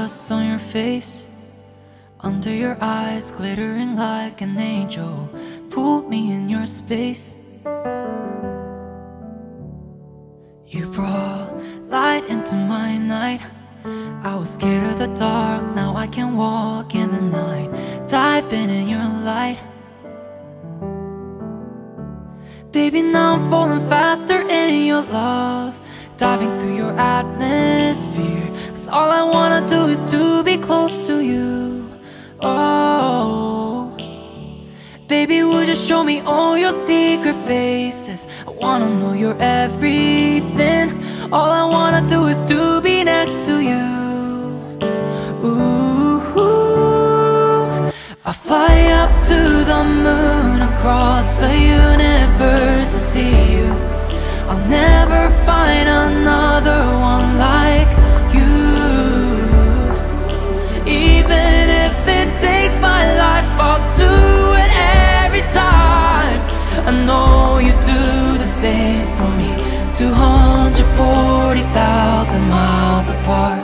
Teardrops on your face, under your eyes glittering like an angel. Pulled me in your space. You brought light into my night. I was scared of the dark, now I can walk in the night. Diving in your light. Baby, now I'm falling faster in your love, diving through your atmosphere. 'Cause all I wanna do is to be close to you. Oh, baby, would you show me all your secret faces? I wanna know your everything. All I wanna do is to be next to you. Ooh, I'll fly up to the moon, across the universe to see you. I'll never find another one like you. Even if it takes my life, I'll do it every time. I know you do the same for me. 240,000 miles apart.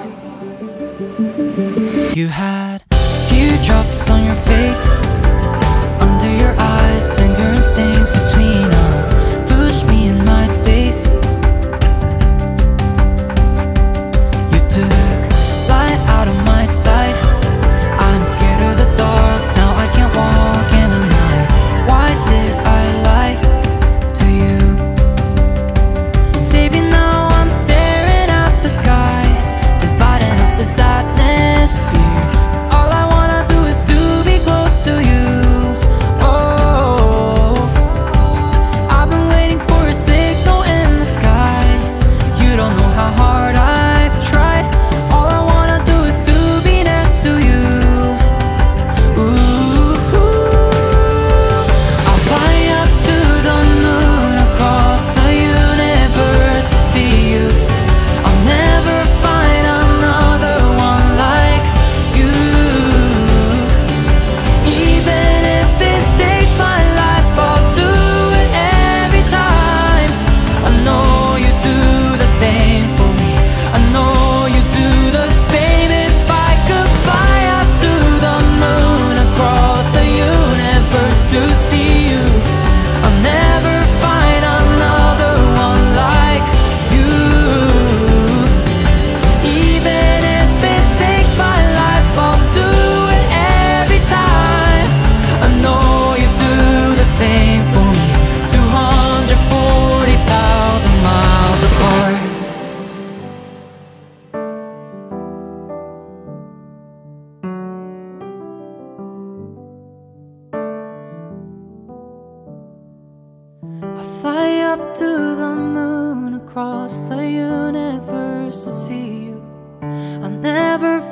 You had teardrops on your face, under your eyes lingering stains between us. Push me in my space. You took light out of my sight. I'm scared of the dark, now I can't walk in the night. Why did I lie to you? Baby, now I'm staring at the sky, dividing us this atmosphere. 'Cause all I wanna do is to be close to you. Oh, I've been waiting for a signal in the sky. You don't know how hard I've tried. All I wanna do is to be next to you. Ooh, I'll fly up to the moon, across the universe to see you. I'll never find another one like you. Even if it takes my life, I'll do it every time. I know you do the same for me. I know you do the same. If I could fly up to the moon, across the universe to see you, I'll never find another one like you. Even if it takes my life, I'll do it every time. I know you do the same for me. 240,000 miles apart. I fly up to the moon, across the universe to see you. I'll never